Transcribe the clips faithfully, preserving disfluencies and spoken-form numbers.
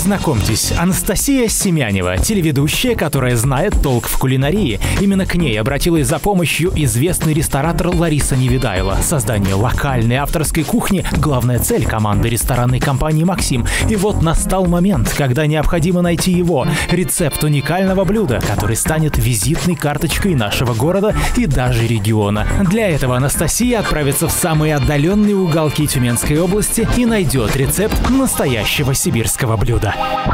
Знакомьтесь, Анастасия Семянева, телеведущая, которая знает толк в кулинарии. Именно к ней обратилась за помощью известный ресторатор Лариса Невидайло. Создание локальной авторской кухни – главная цель команды ресторанной компании «Максим». И вот настал момент, когда необходимо найти его – рецепт уникального блюда, который станет визитной карточкой нашего города и даже региона. Для этого Анастасия отправится в самые отдаленные уголки Тюменской области и найдет рецепт настоящего сибирского блюда.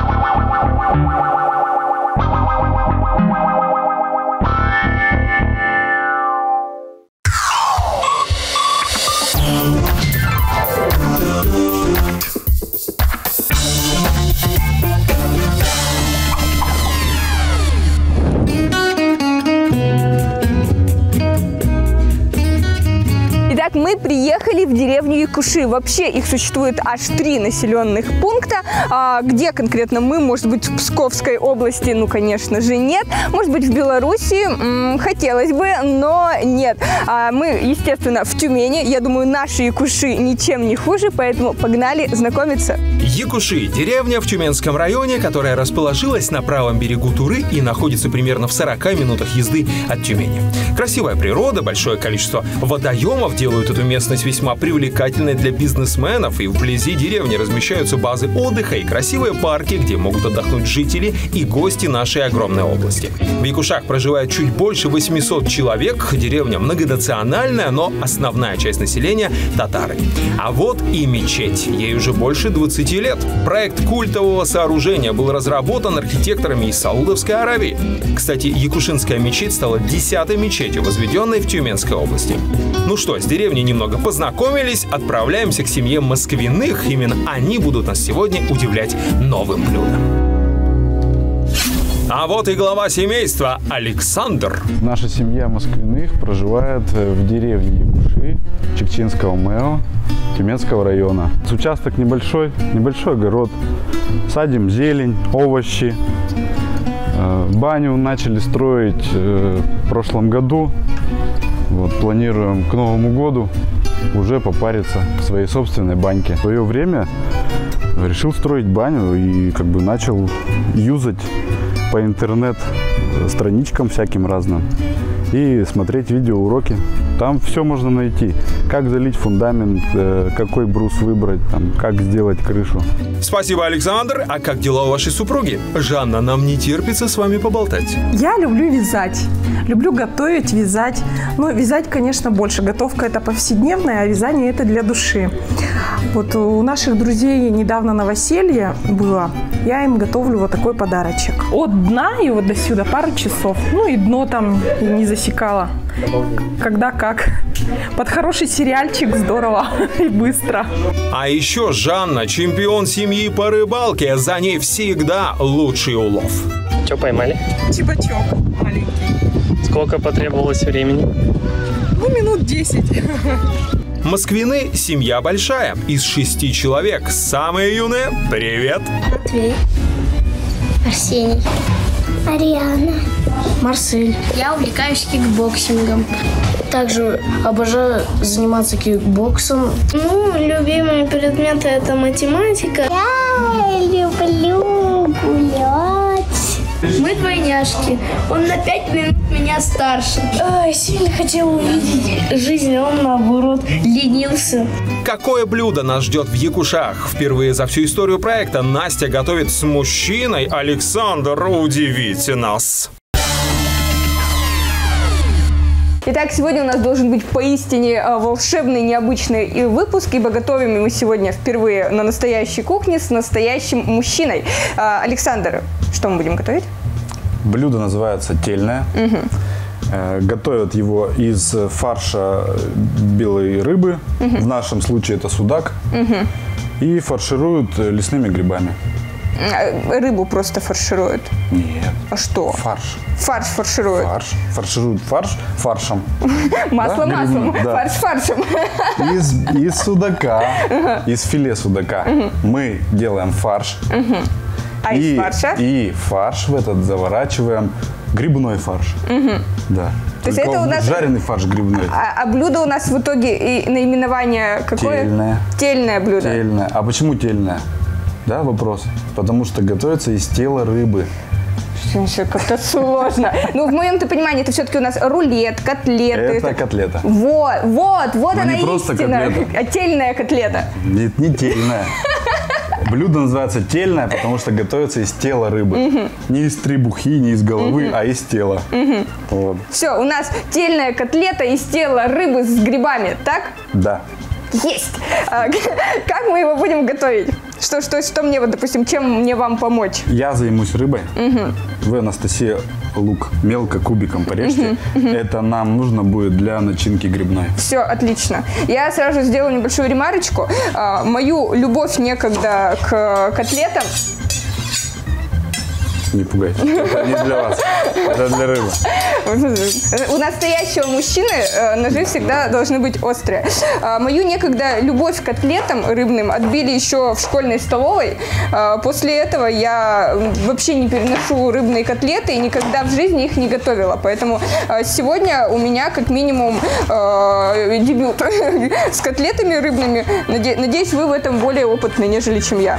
Итак, мы приехали в деревню Якуши. Вообще их существует аж три населенных пункта. А где конкретно мы? Может быть, в Псковской области? Ну, конечно же, нет. Может быть, в Беларуси? М-м, хотелось бы, но нет. А мы, естественно, в Тюмени. Я думаю, наши Якуши ничем не хуже, поэтому погнали знакомиться. Якуши – деревня в Тюменском районе, которая расположилась на правом берегу Туры и находится примерно в сорока минутах езды от Тюмени. Красивая природа, большое количество водоемов делают эту местность весьма привлекательной для бизнесменов, и вблизи деревни размещаются базы отдыха и красивые парки, где могут отдохнуть жители и гости нашей огромной области. В Якушах проживает чуть больше восьмисот человек, деревня многонациональная, но основная часть населения – татары. А вот и мечеть, ей уже больше двадцати лет. Проект культового сооружения был разработан архитекторами из Саудовской Аравии. Кстати, Якушинская мечеть стала десятой мечетью, возведенной в Тюменской области. Ну что, с деревней немного познакомились, отправляемся к семье Москвиных. Именно они будут нас сегодня удивлять новым блюдом. А вот и глава семейства Александр. Наша семья Москвиных проживает в деревне Якуши Чекчинского МЭО Тюменского района. Участок небольшой, небольшой огород. Садим зелень, овощи. Баню начали строить в прошлом году. Вот, планируем к Новому году уже попариться в своей собственной баньке. В свое время решил строить баню и как бы начал юзать по интернет-страничкам всяким разным и смотреть видеоуроки. Там все можно найти. Как залить фундамент, какой брус выбрать, там, как сделать крышу. Спасибо, Александр. А как дела у вашей супруги? Жанна, нам не терпится с вами поболтать. Я люблю вязать. Люблю готовить, вязать. Ну, вязать, конечно, больше. Готовка – это повседневная, а вязание – это для души. Вот у наших друзей недавно новоселье было. Я им готовлю вот такой подарочек. От дна и вот до сюда пару часов. Ну, и дно там не засекало. Когда как. Под хороший сериальчик здорово и быстро. А еще Жанна – чемпион семьи по рыбалке. За ней всегда лучший улов. Что поймали? Чебачок маленький. Сколько потребовалось времени? Ну, минут десять. Москвины – семья большая, из шести человек. Самые юные – привет! Матвей, Арсений, Ариана, Марсель. Я увлекаюсь кикбоксингом. Также обожаю заниматься кикбоксом. Ну, любимые предметы – это математика. Я люблю гулять. Мы двойняшки. Он на пять минут меня старше. Ой, сильно хотел увидеть жизнь, а он, наоборот, ленился. Какое блюдо нас ждет в Якушах? Впервые за всю историю проекта Настя готовит с мужчиной. Александр, удивите нас! Итак, сегодня у нас должен быть поистине волшебный, необычный выпуск, ибо готовим мы сегодня впервые на настоящей кухне с настоящим мужчиной. Александр, что мы будем готовить? Блюдо называется тельное. Угу. Готовят его из фарша белой рыбы, угу. В нашем случае это судак, угу. И фаршируют лесными грибами. Рыбу просто фаршируют? Нет. А что? Фарш. Фарш фаршируют? Фарш. Фаршируют фарш фаршем. Масло маслом, фарш фаршем. Из, из судака, из филе судака мы делаем фарш. А из фарша? И фарш в этот заворачиваем грибной фарш. Да. То есть это у нас жареный фарш грибной. А, а блюдо у нас в итоге и наименование какое? Тельное. Тельное блюдо. Тельное. А почему тельное? Да, вопрос? Потому что готовится из тела рыбы. Все как-то сложно. Ну, в моем-то понимании, это все-таки у нас рулет, котлеты. Это, это... котлета. Вот, вот, вот Но она не просто истина. котлета. А тельная котлета. Нет, не тельная. Блюдо называется тельное, потому что готовится из тела рыбы. Угу. Не из требухи, не из головы, угу. а из тела. Угу. Вот. Все, у нас тельная котлета из тела рыбы с грибами, так? Да. Есть! А, как мы его будем готовить? Что, что, что мне, вот, допустим, чем мне вам помочь? Я займусь рыбой. Угу. Вы, Анастасия, лук мелко кубиком порежьте. Угу, угу. Это нам нужно будет для начинки грибной. Все, отлично. Я сразу сделаю небольшую ремарочку. А, мою любовь некогда к котлетам. Не пугайтесь. Это не для вас. Это для рыбы. У настоящего мужчины ножи всегда должны быть острые. Мою некогда любовь к котлетам рыбным отбили еще в школьной столовой. После этого я вообще не переношу рыбные котлеты и никогда в жизни их не готовила. Поэтому сегодня у меня как минимум дебют с котлетами рыбными. Надеюсь, вы в этом более опытны, нежели чем я.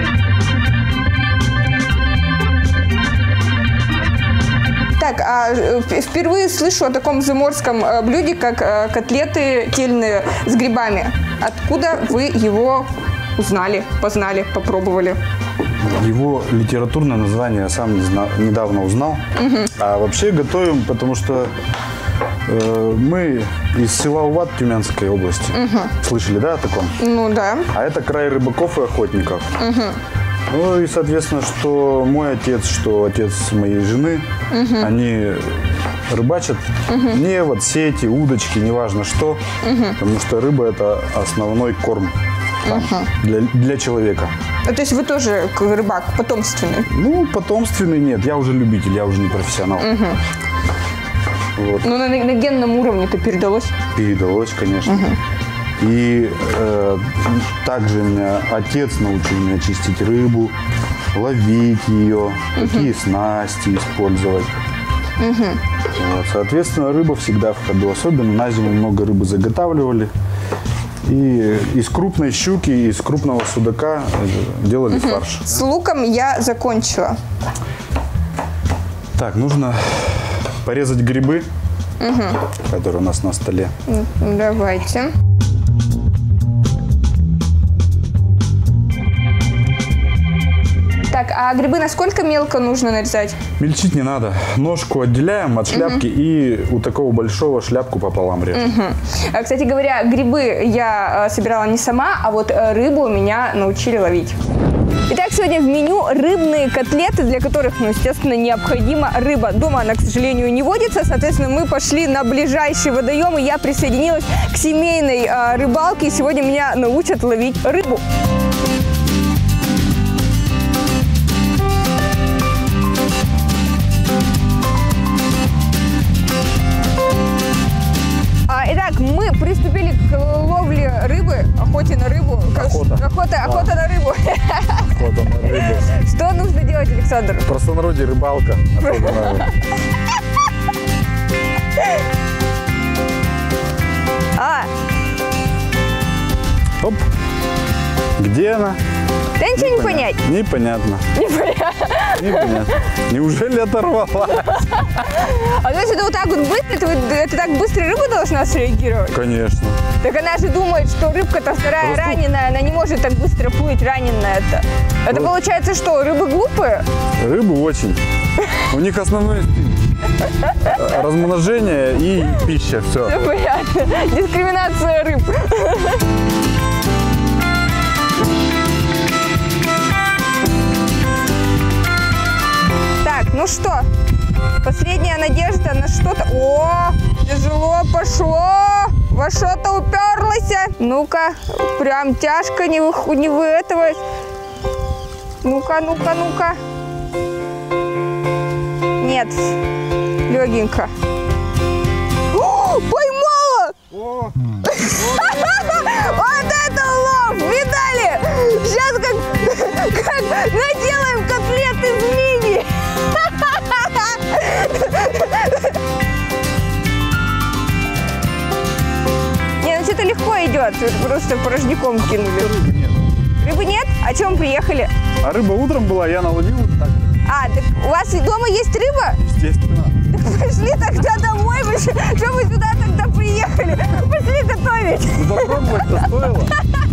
Так, а впервые слышу о таком заморском блюде, как котлеты тельные с грибами. Откуда вы его узнали, познали, попробовали? Его литературное название я сам не знал, недавно узнал. Угу. А вообще готовим, потому что э, мы из села Уват Тюменской области. Угу. Слышали, да, о таком? Ну да. А это край рыбаков и охотников. Угу. Ну и, соответственно, что мой отец, что отец моей жены, угу. они рыбачат. Угу. Не вот сети, удочки, неважно что, угу. потому что рыба – это основной корм там, угу. для, для человека. А, то есть вы тоже рыбак потомственный? Ну, потомственный нет, я уже любитель, я уже не профессионал. Угу. Вот. Ну, на, на генном уровне-то передалось? Передалось, конечно. Угу. И э, также меня отец научил меня чистить рыбу, ловить ее, угу. какие снасти использовать. Угу. Вот, соответственно, рыба всегда в ходу. Особенно на зиму много рыбы заготавливали. И из крупной щуки, из крупного судака делали угу. фарш. С луком я закончила. Так, нужно порезать грибы, угу. которые у нас на столе. Давайте. Так, а грибы насколько мелко нужно нарезать? Мельчить не надо. Ножку отделяем от шляпки, угу. и у такого большого шляпку пополам режем. Угу. А, кстати говоря, грибы я собирала не сама, а вот рыбу меня научили ловить. Итак, сегодня в меню рыбные котлеты, для которых, ну, естественно, необходима рыба. Дома она, к сожалению, не водится. Соответственно, мы пошли на ближайший водоем, и я присоединилась к семейной а, рыбалке. И сегодня меня научат ловить рыбу. Итак, мы приступили к ловле рыбы, охоте на рыбу. Охота. Охота, да. охота на рыбу. Охота на рыбу. Что нужно делать, Александр? В простонародье рыбалка. Охота на рыбу. А. Оп. Где она? Да ничего не понять. Непонятно. Непонятно. Непонятно. Неужели оторвалась? А то есть это вот так вот быстро? Это, это так быстро рыба должна среагировать? Конечно. Так она же думает, что рыбка-то вторая Просто... раненая, она не может так быстро плыть, раненая-то. Это вот. Получается что, рыбы глупые? Рыбы очень. У них основной размножение и пища. Все. Все понятно. Дискриминация рыб. Так, ну что, последняя надежда на что-то. О, тяжело пошло, во что-то уперлась. Ну-ка, прям тяжко не, вы, не вы этого. Ну-ка, ну-ка, ну-ка. Нет, легенько. О, поймала! О! Вот это лов! Видали? Сейчас как, как наделаем котлеты из мини. Не, ну это легко идет. Просто порожняком кинули. Рыбы нет. Рыбы нет? А чем мы приехали? А рыба утром была, я наловил. Так. А, так у вас и дома есть рыба? Естественно. Пошли тогда домой, вы что вы сюда тогда приехали? Пошли готовить. Ну, попробовать-то стоило.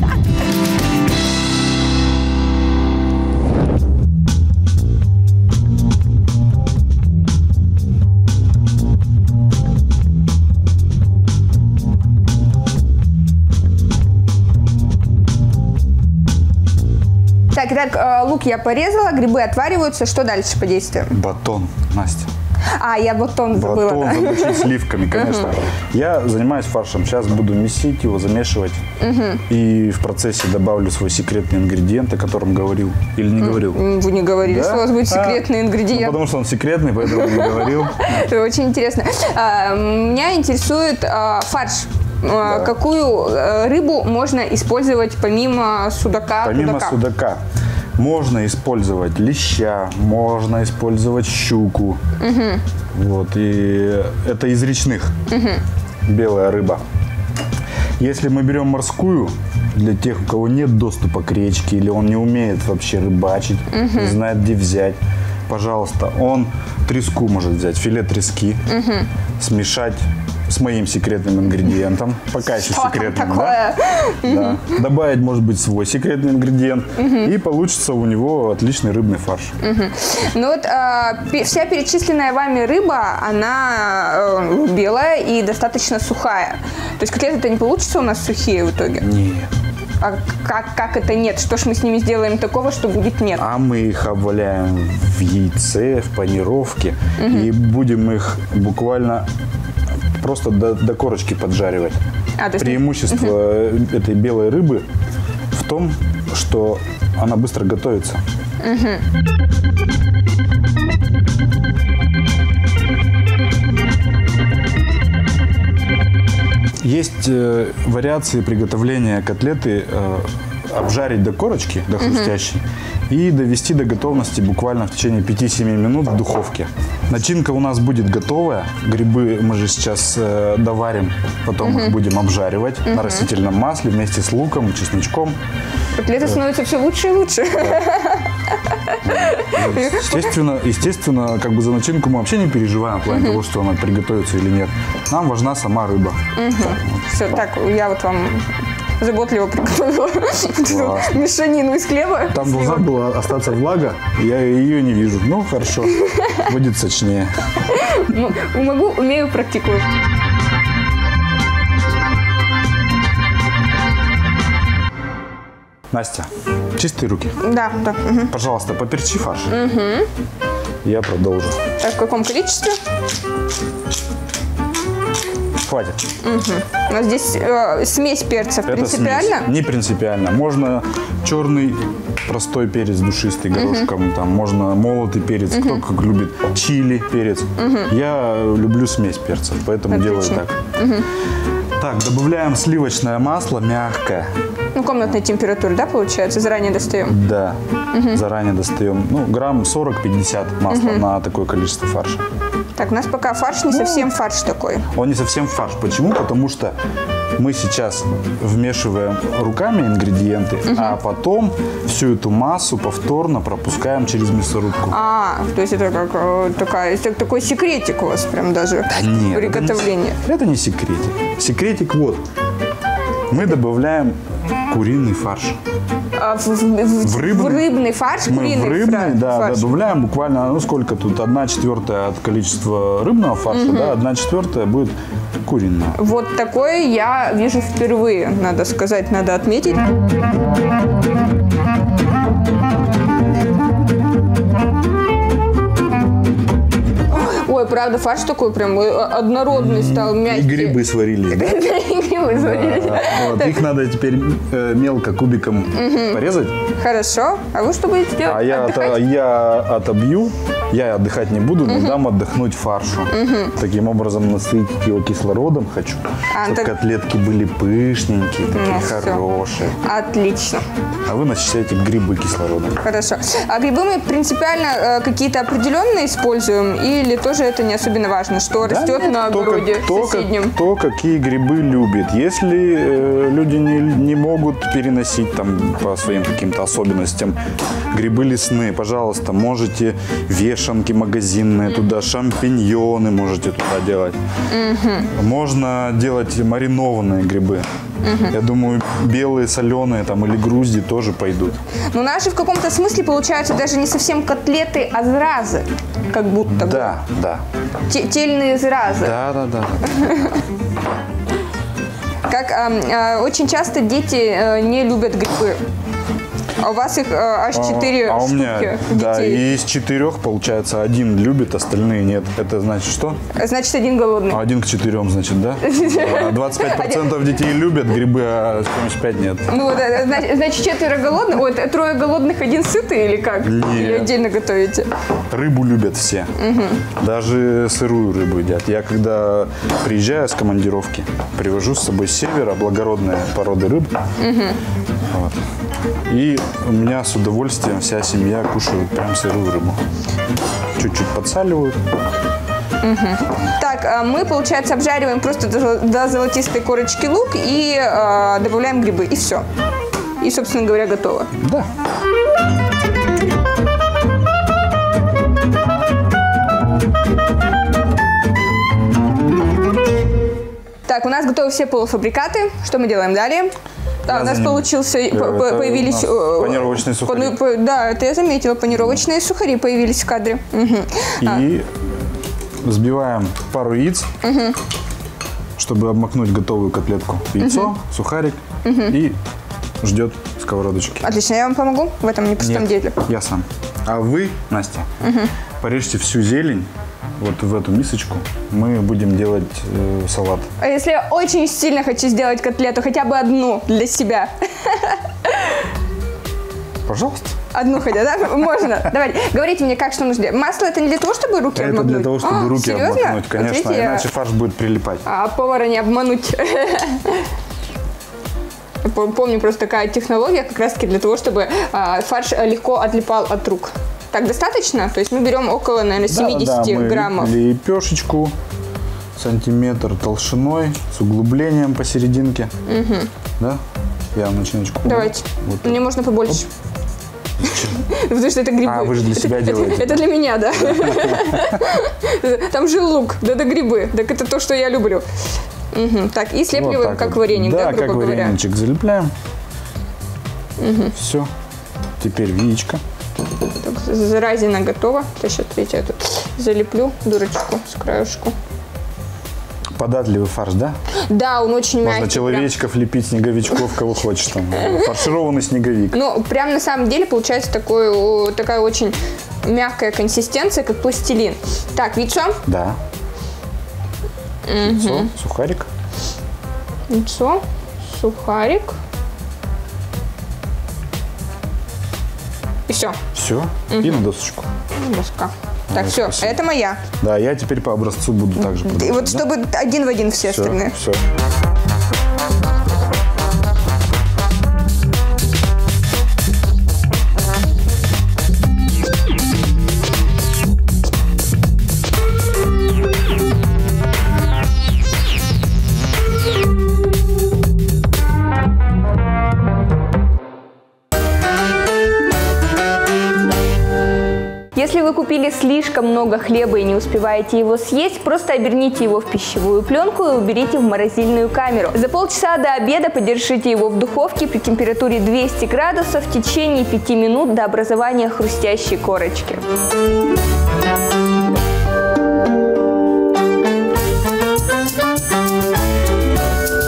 Так, итак, лук я порезала, грибы отвариваются. Что дальше по действию? Батон, Настя. А, я батон забыла. Батон Да? замочить сливками, конечно. Я занимаюсь фаршем. Сейчас буду месить его, замешивать. И в процессе добавлю свой секретный ингредиент, о котором говорил. Или не говорил? Вы не говорили, Да? что у вас будет секретный А, ингредиент. ну, потому что он секретный, поэтому не говорил. Это очень интересно. А, меня интересует а, фарш. А, Да. Какую а, рыбу можно использовать помимо судака? Помимо тудака? судака можно использовать леща, можно использовать щуку. Вот, и это из речных. Белая рыба. Если мы берем морскую, для тех, у кого нет доступа к речке, или он не умеет вообще рыбачить, не знает, где взять, пожалуйста, он треску может взять, филе трески, смешать с моим секретным ингредиентом. Пока еще Что там секретным, такое? да? Да. Добавить, может быть, свой секретный ингредиент, и получится у него отличный рыбный фарш. Ну вот а, пе- вся перечисленная вами рыба, она э, белая и достаточно сухая. То есть котлеты-то не получится у нас сухие в итоге? Нет. А как, как это нет? Что ж мы с ними сделаем такого, что будет нет? А мы их обваляем в яйце, в панировке, и будем их буквально просто до, до корочки поджаривать. А, то есть- Преимущество этой белой рыбы в том, что она быстро готовится. Есть э, вариации приготовления котлеты, э, обжарить до корочки, до хрустящей, и довести до готовности буквально в течение пяти-семи минут в духовке. Начинка у нас будет готовая. Грибы мы же сейчас э, доварим, потом их будем обжаривать на растительном масле вместе с луком, чесночком. Котлеты становятся все лучше и лучше. Естественно, естественно, как бы за начинку мы вообще не переживаем в плане того, что она приготовится или нет. Нам важна сама рыба. Все, так, я вот вам заботливо приготовила Классно. мешанину из хлеба. Там должна была остаться влага, я ее не вижу. Ну, хорошо, будет сочнее. Ну, могу, умею, практикую. Настя, чистые руки. Да, да. Мгм. Пожалуйста, поперчи фарш. Я продолжу. Так, в каком количестве? Хватит. У нас здесь э, смесь перцев. Это Принципиально? смесь. Не принципиально. Можно черный простой перец душистый горошком, там можно молотый перец, кто как любит, чили перец. Я люблю смесь перцев, поэтому Отлично. делаю так. Так, добавляем сливочное масло мягкое. Ну, комнатной температуры, да, получается? Заранее достаем. Да, заранее достаем. Ну, грамм сорок-пятьдесят масла на такое количество фарша. Так, у нас пока фарш не совсем фарш такой. Он не совсем фарш. Почему? Потому что мы сейчас вмешиваем руками ингредиенты, а потом всю эту массу повторно пропускаем через мясорубку. А, то есть это как э, такая, это такой секретик у вас прям даже Да нет, приготовления. Это не, это не секретик. Секретик вот. Мы добавляем куриный фарш. А в, в- в- В рыбный? в рыбный фарш, Мы куриный в рыбный, фра- да, фарш. добавляем буквально, ну сколько тут, одна четвертая от количества рыбного фарша, да, одна четвертая будет куриного. Вот такое я вижу впервые, надо сказать, надо отметить. Ой, правда, фарш такой прям э, однородный стал, И мягкий. грибы сварились, да? И грибы сварились. Вот, их надо теперь э, мелко кубиком порезать. Хорошо. А вы что будете делать? А я, Отдыхать? ото- я отобью я отдыхать не буду, но угу. дам отдохнуть фаршу. Угу. Таким образом насытить его кислородом хочу, а, чтобы так... котлетки были пышненькие, такие ну, хорошие. Все. Отлично. А вы насыщаете грибы кислородом. Хорошо. А грибы мы принципиально э, какие-то определенные используем или тоже это не особенно важно, что да растет нет, на огороде то, соседнем? То, какие грибы любят. Если э, люди не, не могут переносить там по своим каким-то особенностям грибы лесные, пожалуйста, можете вешанки магазинные mm-hmm. туда, шампиньоны можете туда делать. Mm-hmm. Можно делать маринованные грибы. Mm-hmm. Я думаю, белые, соленые там или грузди тоже пойдут. Но наши в каком-то смысле получаются даже не совсем котлеты, а зразы, как будто бы. Да, да. Т- тельные зразы. Да, да, да. Как э, э, очень часто дети э, не любят грибы. А у вас их э, аж четыре а, а штуки у меня, детей. Да, и из четырех, получается, один любит, остальные нет. Это значит что? Значит, один голодный. А один к четырем, значит, да? двадцать пять процентов детей любят грибы, а семьдесят пять нет. Ну, значит, четверо голодных, ой, трое голодных, один сытый или как? Нет. Или отдельно готовите? Рыбу любят все. Угу. Даже сырую рыбу едят. Я когда приезжаю с командировки, привожу с собой с севера благородные породы рыб. Угу. Вот. И у меня с удовольствием вся семья кушает прям сырую рыбу. Чуть-чуть подсаливают. Угу. Так, мы, получается, обжариваем просто до, до золотистой корочки лук и э, добавляем грибы. И все. И, собственно говоря, готово. Да. Так, у нас готовы все полуфабрикаты. Что мы делаем далее? Да, у нас получился, это появились... Панировочные сухари. По, да, это я заметила, панировочные сухари появились в кадре. Угу. И а. взбиваем пару яиц, угу. чтобы обмакнуть готовую котлетку. Яйцо, угу. сухарик угу. и ждет сковородочки. Отлично, я вам помогу в этом непростом деле. Я сам. А вы, Настя, угу. порежьте всю зелень. Вот в эту мисочку мы будем делать э, салат. А если я очень сильно хочу сделать котлету, хотя бы одну для себя? Пожалуйста. Одну хотя, да? Можно. Давайте, говорите мне, как что нужно делать. Масло это не для того, чтобы руки это обмакнуть? Это для того, чтобы а, руки серьезно? обмакнуть, конечно, вот иначе фарш будет прилипать. А повара не обмануть. Помню, просто такая технология как раз-таки для того, чтобы а, фарш легко отлипал от рук. Так, достаточно? То есть мы берем около, наверное, семьдесят да, да, мы граммов. Лепешечку сантиметр толщиной с углублением посерединке. Угу. Да? Я начиночку. Давайте. Вот. Мне можно побольше. Потому что это грибы. А, вы же для себя делаете. Это для меня, да. Там же лук, да, да, грибы. Так это то, что я люблю. Так, и слепливаем как вареник, да, грубо говоря. Да, как вареничек залепляем. Все. Теперь яичко. Так, заразина готова. Сейчас, видите, я тут залеплю дырочку с краешку. Податливый фарш, да? Да, он очень мягкий. Можно человечков прям лепить, снеговичков, кого хочешь там. Фаршированный снеговик. Ну, прям на самом деле получается такой, такая очень мягкая консистенция, как пластилин. Так, яйцо? Да. Яйцо, угу. Сухарик. Яйцо, сухарик. И все. Все. Угу. И на досочку. Доска. Так, Ой, все, спасибо. Это моя. Да, я теперь по образцу буду также продолжать. И вот чтобы да? один в один все, все остальные. Все. Если вы купили слишком много хлеба и не успеваете его съесть, просто оберните его в пищевую пленку и уберите в морозильную камеру. За полчаса до обеда подержите его в духовке при температуре двести градусов в течение пяти минут до образования хрустящей корочки.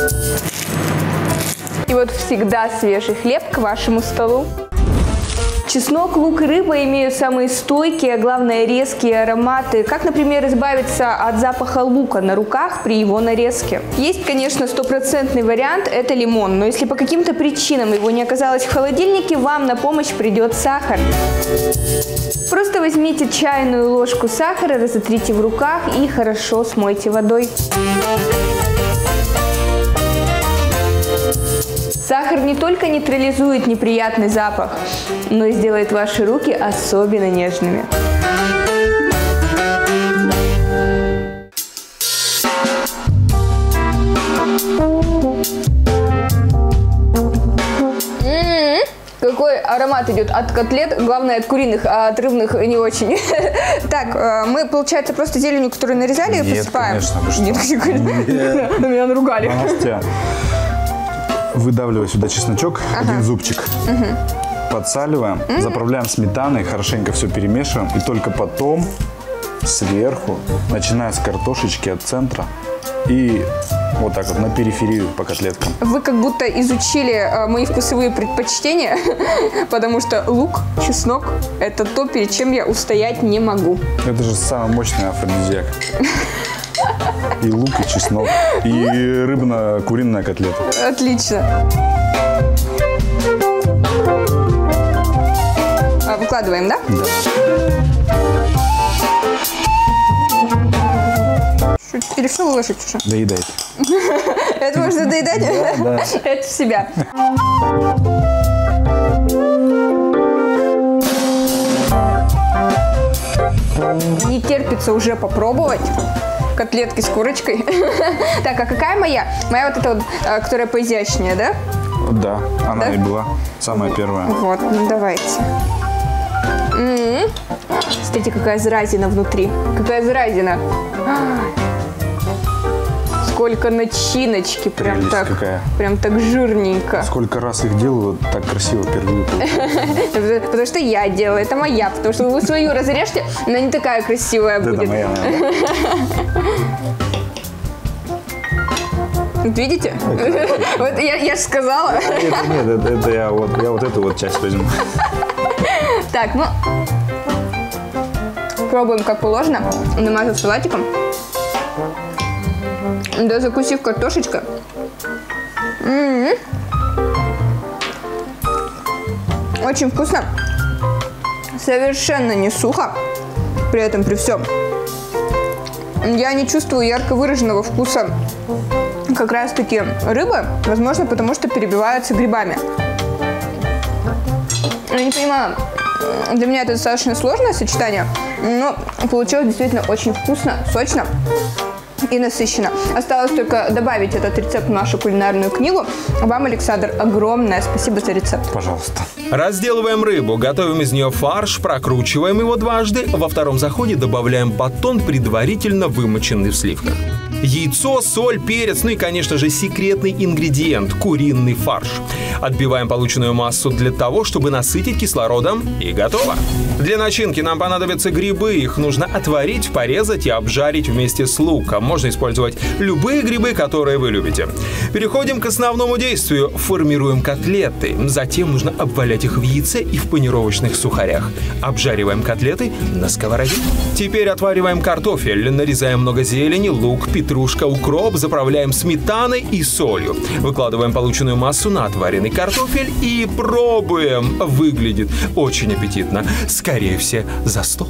И вот всегда свежий хлеб к вашему столу. Чеснок, лук и рыба имеют самые стойкие, а главное резкие ароматы. Как, например, избавиться от запаха лука на руках при его нарезке? Есть, конечно, стопроцентный вариант – это лимон. Но если по каким-то причинам его не оказалось в холодильнике, вам на помощь придет сахар. Просто возьмите чайную ложку сахара, разотрите в руках и хорошо смойте водой. Сахар не только нейтрализует неприятный запах, но и сделает ваши руки особенно нежными. Какой аромат идет от котлет, главное от куриных, а от рыбных не очень. Так, мы, получается, просто зеленью, которую нарезали, Нет, посыпаем? Конечно, Нет, на меня наругали. Настя, выдавливай сюда чесночок, ага. один зубчик. Угу. Подсаливаем, угу. заправляем сметаной, хорошенько все перемешиваем. И только потом сверху, начиная с картошечки от центра, и вот так вот на периферию по котлеткам. Вы как будто изучили э, мои вкусовые предпочтения, потому что лук, чеснок – это то, перед чем я устоять не могу. Это же самый мощный афродизиак. И лук, и чеснок, и рыбно-куриная котлета. Отлично. А, выкладываем, да? Да. Решила выложить уже? Доедайте. Это можно доедать? Да, да. Это в себя. Не терпится уже попробовать котлетки с курочкой. Так, а какая моя? Моя вот эта вот, которая поизящнее, да? Да, она да? и была самая первая. Вот, ну давайте. М-м-м. Смотрите, какая заразина внутри. Какая заразина. Сколько начиночки, прям так, какая. прям так жирненько. Сколько раз их делаю, так красиво впервые получилось. Потому что я делаю, это моя, потому что вы свою разрежьте, она не такая красивая будет. Это моя, видите? Вот я же сказала. Нет, это я вот эту вот часть возьму. Так, ну, пробуем как положено, намазав салатиком. Да, закусив картошечкой. М-м-м. Очень вкусно. Совершенно не сухо. При этом, при всем. Я не чувствую ярко выраженного вкуса как раз-таки рыбы. Возможно, потому что перебиваются грибами. Я не понимаю. Для меня это достаточно сложное сочетание. Но получилось действительно очень вкусно, сочно и насыщенно. Осталось только добавить этот рецепт в нашу кулинарную книгу. Вам, Александр, огромное спасибо за рецепт. Пожалуйста. Разделываем рыбу, готовим из нее фарш, прокручиваем его дважды. Во втором заходе добавляем батон, предварительно вымоченный в сливках. Яйцо, соль, перец, ну и, конечно же, секретный ингредиент – куриный фарш. Отбиваем полученную массу для того, чтобы насытить кислородом, и готово. Для начинки нам понадобятся грибы. Их нужно отварить, порезать и обжарить вместе с луком. Можно использовать любые грибы, которые вы любите. Переходим к основному действию. Формируем котлеты. Затем нужно обвалять их в яйце и в панировочных сухарях. Обжариваем котлеты на сковороде. Теперь отвариваем картофель. Нарезаем много зелени, лук, петрушка, укроп. Заправляем сметаной и солью. Выкладываем полученную массу на отваренный картофель и пробуем. Выглядит очень аппетитно. Скорее все за стол.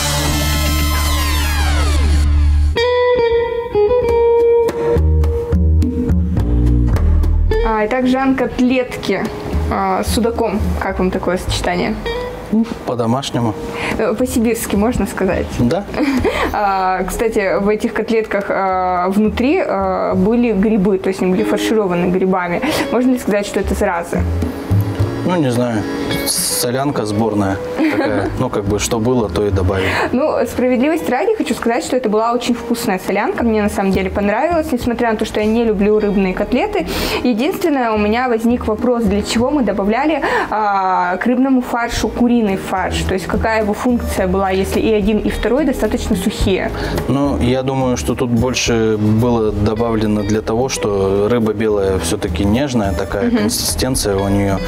А, итак, Жан, котлетки а, с судаком. Как вам такое сочетание? По-домашнему. По-сибирски, можно сказать? Да. А, кстати, в этих котлетках а, внутри а, были грибы, то есть они были фаршированы грибами. Можно ли сказать, что это зразы? Ну, не знаю. Солянка сборная такая. Ну, как бы, что было, то и добавили. Ну, справедливости ради хочу сказать, что это была очень вкусная солянка. Мне на самом деле понравилось, несмотря на то, что я не люблю рыбные котлеты. Единственное, у меня возник вопрос, для чего мы добавляли а, к рыбному фаршу куриный фарш? То есть, какая его функция была, если и один, и второй достаточно сухие? Ну, я думаю, что тут больше было добавлено для того, что рыба белая все-таки нежная, такая uh-huh. консистенция у нее мягкая.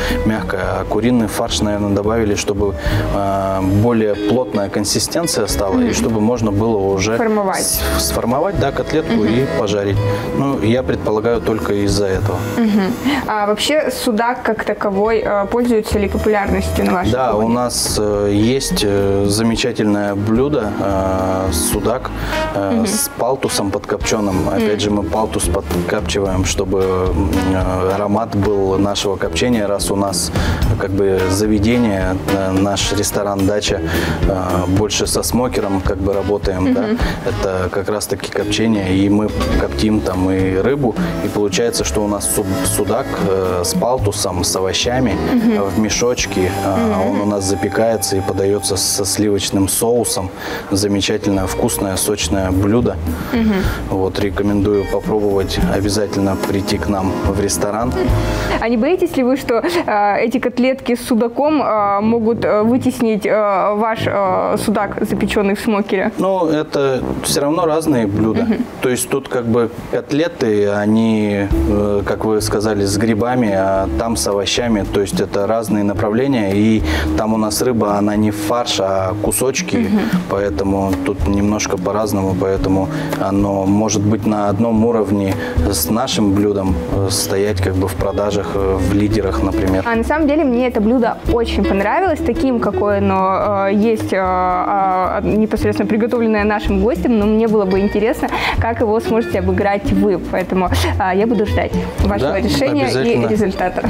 мягкое, а куриный фарш, наверное, добавили, чтобы э, более плотная консистенция стала, mm-hmm. и чтобы можно было уже формовать, сформовать, да, котлетку mm-hmm. и пожарить. Ну, я предполагаю, только из-за этого. Mm-hmm. А вообще судак как таковой э, пользуется ли популярностью на вашей Да, кухне? У нас э, есть э, замечательное блюдо, э, судак э, mm-hmm. с палтусом подкопченым. Mm-hmm. Опять же, мы палтус подкапчиваем, чтобы э, аромат был нашего копчения, раз у нас как бы заведение, э, наш ресторан «Дача» э, больше со смокером как бы работаем, mm-hmm. да, это как раз таки копчение, и мы коптим там и рыбу, и получается, что у нас судак э, с палтусом, с овощами mm-hmm. в мешочке, э, mm-hmm. он у нас запекается и подается со сливочным соусом. Замечательное, вкусное, сочное блюдо. Mm-hmm. Вот, рекомендую попробовать, обязательно прийти к нам в ресторан. А не боитесь ли вы, что э, эти котлетки с судаком э, могут э, вытеснить э, ваш э, судак, запеченный в смокере? Ну, это все равно разные блюда. Mm-hmm. То есть тут как бы котлеты, они, э, как вы сказали, с грибами, а там с овощами. То есть это разные направления. И там у нас рыба, она не фарш, а кусочки. Mm-hmm. Поэтому тут немножко по-разному. Поэтому оно может быть на одном уровне с нашим блюдом, стоять как бы в продажах, в лидерах, например. А на самом деле мне это блюдо очень понравилось, таким, какое оно э, есть, э, э, непосредственно приготовленное нашим гостем, но мне было бы интересно, как его сможете обыграть вы. Поэтому э, я буду ждать вашего да, решения и результата.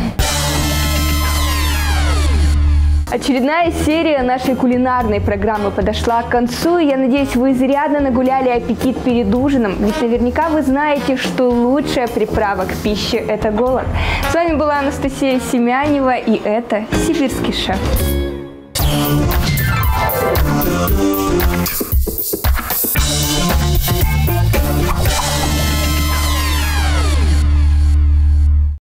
Очередная серия нашей кулинарной программы подошла к концу, и я надеюсь, вы изрядно нагуляли аппетит перед ужином, ведь наверняка вы знаете, что лучшая приправа к пище – это голод. С вами была Анастасия Семянева, и это «Сибирский шеф».